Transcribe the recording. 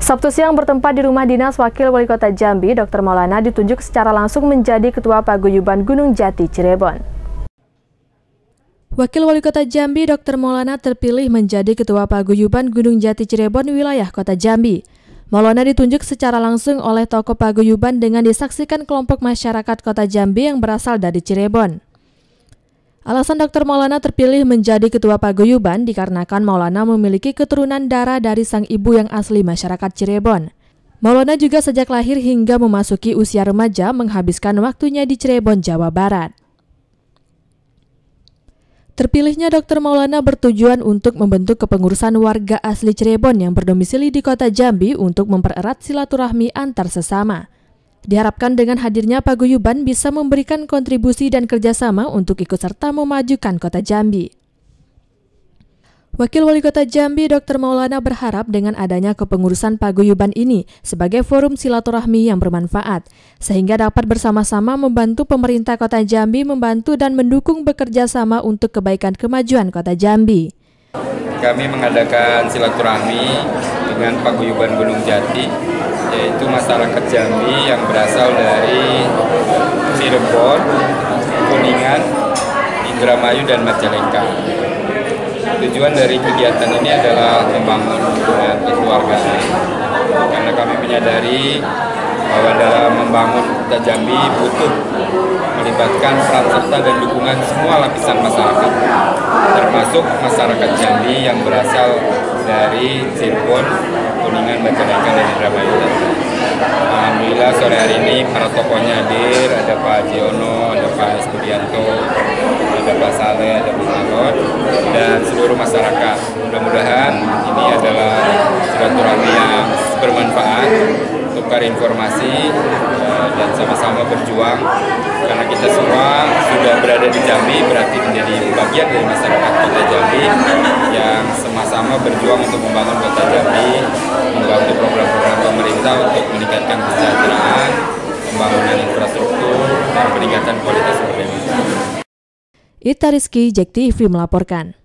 Sabtu siang bertempat di rumah dinas Wakil Wali Kota Jambi, Dr. Maulana ditunjuk secara langsung menjadi Ketua Paguyuban Gunung Jati Cirebon. Wakil Wali Kota Jambi, Dr. Maulana terpilih menjadi Ketua Paguyuban Gunung Jati Cirebon wilayah Kota Jambi. Maulana ditunjuk secara langsung oleh tokoh paguyuban dengan disaksikan kelompok masyarakat Kota Jambi yang berasal dari Cirebon. Alasan Dr. Maulana terpilih menjadi Ketua Paguyuban dikarenakan Maulana memiliki keturunan darah dari sang ibu yang asli masyarakat Cirebon. Maulana juga sejak lahir hingga memasuki usia remaja menghabiskan waktunya di Cirebon, Jawa Barat. Terpilihnya Dr. Maulana bertujuan untuk membentuk kepengurusan warga asli Cirebon yang berdomisili di Kota Jambi untuk mempererat silaturahmi antar sesama. Diharapkan dengan hadirnya paguyuban bisa memberikan kontribusi dan kerjasama untuk ikut serta memajukan Kota Jambi. Wakil Wali Kota Jambi Dr. Maulana berharap dengan adanya kepengurusan paguyuban ini sebagai forum silaturahmi yang bermanfaat, sehingga dapat bersama-sama membantu pemerintah Kota Jambi membantu dan mendukung bekerja sama untuk kebaikan kemajuan Kota Jambi. Kami mengadakan silaturahmi dengan Paguyuban Gunung Jati, yaitu masyarakat Jambi yang berasal dari Cirebon, Kuningan, Indramayu, dan Majalengka. Tujuan dari kegiatan ini adalah membangun hubungan kekeluargaan, karena kami menyadari bahwa dalam membangun Kota Jambi butuh melibatkan peran serta dan dukungan semua lapisan masyarakat, termasuk masyarakat Jambi yang berasal dari Cirebon, Kuningan, Majalengka, dan Indramayu. Alhamdulillah sore hari ini para tokohnya hadir, ada Pak Jiono, ada Pak Esbudianto, ada Pak Saleh, ada Pak Malot, dan seluruh masyarakat. Mudah-mudahan ini adalah silaturahmi yang bermanfaat, tukar informasi, dan sama-sama berjuang, karena kita semua sudah berada di Jambi, berarti menjadi bagian dari masyarakat Kota Jambi yang sama-sama berjuang untuk membangun Kota Jambi, membantu program-program pemerintah untuk meningkatkan kesejahteraan, pembangunan infrastruktur, dan peningkatan kualitas pemerintahan. Ita Rizky, JEK TV melaporkan.